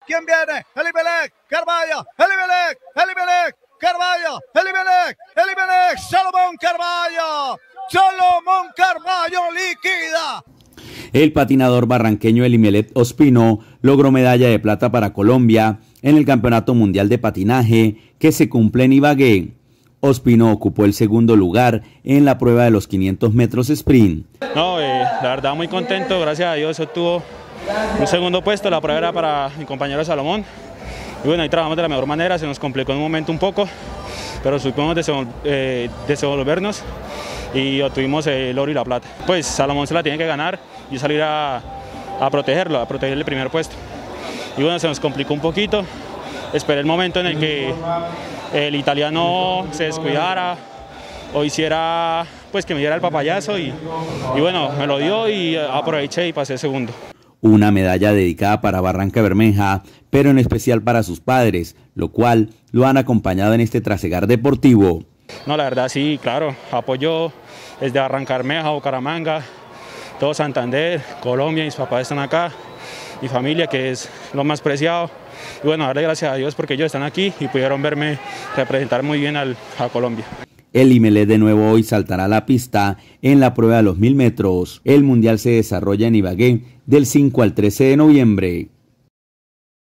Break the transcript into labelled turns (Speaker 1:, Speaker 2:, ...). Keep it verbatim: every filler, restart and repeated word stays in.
Speaker 1: ¿Quién viene? Elimelech, Carballo, Elimelech, Elimelech, Carballo, Elimelech, Elimelech, Salomón Carballo, Salomón Carballo liquida.
Speaker 2: El patinador barranqueño Elimelech Ospino logró medalla de plata para Colombia en el Campeonato Mundial de Patinaje que se cumple en Ibagué. Ospino ocupó el segundo lugar en la prueba de los quinientos metros sprint.
Speaker 3: No, eh, la verdad muy contento, gracias a Dios obtuvo un segundo puesto, la prueba era para mi compañero Salomón. Y bueno, ahí trabajamos de la mejor manera, se nos complicó en un momento un poco, pero supimos desenvol eh, desenvolvernos y obtuvimos el oro y la plata. Pues Salomón se la tiene que ganar y salir a, a protegerlo, a proteger el primer puesto. Y bueno, se nos complicó un poquito, esperé el momento en el que el italiano se descuidara o hiciera, pues que me diera el papayazo y, y bueno, me lo dio y aproveché y pasé segundo.
Speaker 2: Una medalla dedicada para Barranca Bermeja, pero en especial para sus padres, lo cual lo han acompañado en este trasegar deportivo.
Speaker 3: No, la verdad sí, claro, apoyo desde Barranca Bermeja, Bucaramanga, todo Santander, Colombia, mis papás están acá, mi familia que es lo más preciado. Y bueno, darle gracias a Dios porque ellos están aquí y pudieron verme representar muy bien al, a Colombia.
Speaker 2: Elimelech de nuevo hoy saltará a la pista en la prueba de los mil metros. El mundial se desarrolla en Ibagué del cinco al trece de noviembre.